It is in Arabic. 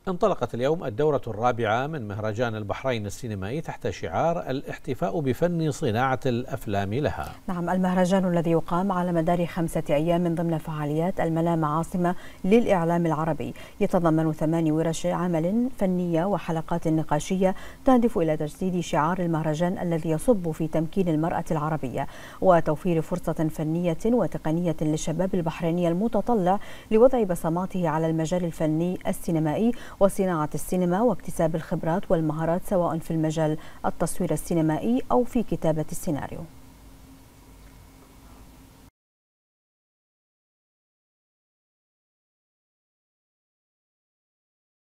انطلقت اليوم الدورة الرابعة من مهرجان البحرين السينمائي تحت شعار الاحتفاء بفن صناعة الأفلام لها. نعم، المهرجان الذي يقام على مدار 5 أيام من ضمن فعاليات الملامة عاصمة للإعلام العربي يتضمن 8 ورش عمل فنية وحلقات نقاشية تهدف إلى تجسيد شعار المهرجان الذي يصب في تمكين المرأة العربية وتوفير فرصة فنية وتقنية للشباب البحريني المتطلع لوضع بصماته على المجال الفني السينمائي وصناعة السينما واكتساب الخبرات والمهارات سواء في المجال التصوير السينمائي أو في كتابة السيناريو.